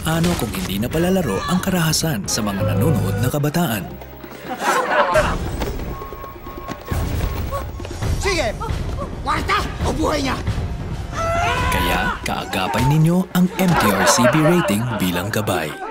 paano kung hindi na palalaro ang karahasan sa mga nanonood na kabataan? Sige! Kwarta o buhay niya! Kaya kaagapay ninyo ang MTRCB rating bilang gabay.